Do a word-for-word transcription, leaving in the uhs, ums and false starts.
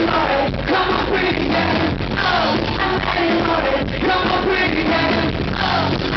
Come on, pretty girl. Oh, I'm ready for it. Come on, pretty girl. Oh.